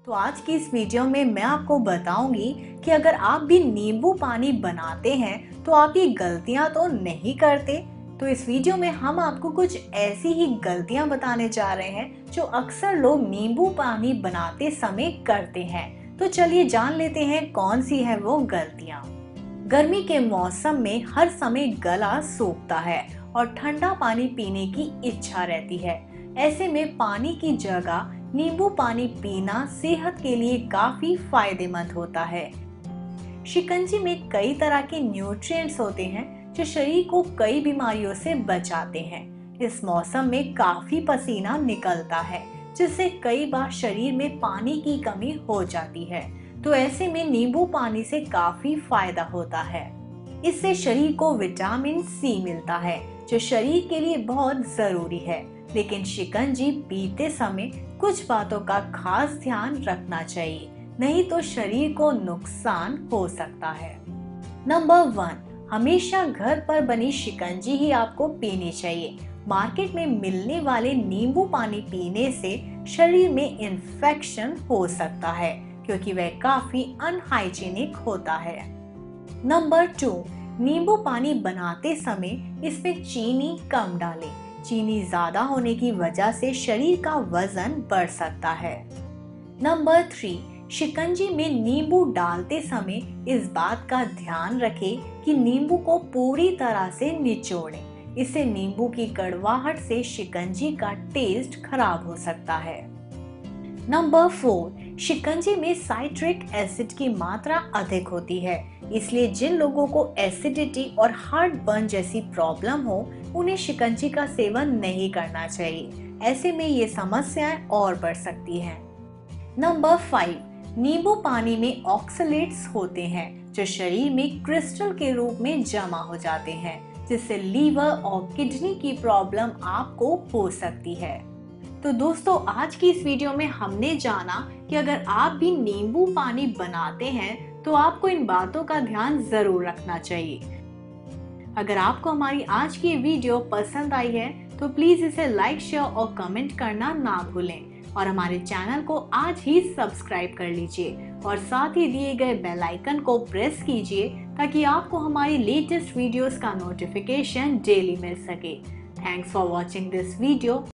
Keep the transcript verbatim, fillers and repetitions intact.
तो आज की इस वीडियो में मैं आपको बताऊंगी कि अगर आप भी नींबू पानी बनाते हैं तो आप ये गलतियां तो नहीं करते। तो इस वीडियो में हम आपको कुछ ऐसी ही गलतियां बताने जा रहे हैं जो अक्सर लोग नींबू पानी बनाते समय करते हैं। तो चलिए जान लेते हैं कौन सी है वो गलतियां। गर्मी के मौसम में हर समय गला सूखता है और ठंडा पानी पीने की इच्छा रहती है। ऐसे में पानी की जगह नींबू पानी पीना सेहत के लिए काफी फायदेमंद होता है। शिकंजी में कई तरह के न्यूट्रिएंट्स होते हैं जो शरीर को कई बीमारियों से बचाते हैं। इस मौसम में काफी पसीना निकलता है जिससे कई बार शरीर में पानी की कमी हो जाती है। तो ऐसे में नींबू पानी से काफी फायदा होता है। इससे शरीर को विटामिन सी मिलता है जो शरीर के लिए बहुत जरूरी है। लेकिन शिकंजी पीते समय कुछ बातों का खास ध्यान रखना चाहिए, नहीं तो शरीर को नुकसान हो सकता है। नंबर वन, हमेशा घर पर बनी शिकंजी ही आपको पीनी चाहिए। मार्केट में मिलने वाले नींबू पानी पीने से शरीर में इन्फेक्शन हो सकता है क्योंकि वह काफी अनहाइजीनिक होता है। नंबर टू, नींबू पानी बनाते समय इसमें चीनी कम डालें। चीनी ज्यादा होने की वजह से शरीर का वजन बढ़ सकता है। नंबर थ्री, शिकंजी में नींबू डालते समय इस बात का ध्यान रखें कि नींबू को पूरी तरह से निचोड़ें। इससे नींबू की कड़वाहट से शिकंजी का टेस्ट खराब हो सकता है। नंबर फोर, शिकंजी में साइट्रिक एसिड की मात्रा अधिक होती है, इसलिए जिन लोगों को एसिडिटी और हार्ट बर्न जैसी प्रॉब्लम हो उन्हें शिकंजी का सेवन नहीं करना चाहिए। ऐसे में ये समस्याएं और बढ़ सकती हैं। नंबर फाइव, नींबू पानी में ऑक्सलेट्स होते हैं जो शरीर में क्रिस्टल के रूप में जमा हो जाते हैं, जिससे लीवर और किडनी की प्रॉब्लम आपको हो सकती है। तो दोस्तों, आज की इस वीडियो में हमने जाना कि अगर आप भी नींबू पानी बनाते हैं तो आपको इन बातों का ध्यान जरूर रखना चाहिए। अगर आपको हमारी आज की वीडियो पसंद आई है तो प्लीज इसे लाइक, शेयर और कमेंट करना ना भूलें और हमारे चैनल को आज ही सब्सक्राइब कर लीजिए और साथ ही दिए गए बेल आइकन को प्रेस कीजिए ताकि आपको हमारी लेटेस्ट वीडियोस का नोटिफिकेशन डेली मिल सके। Thanks for watching this video.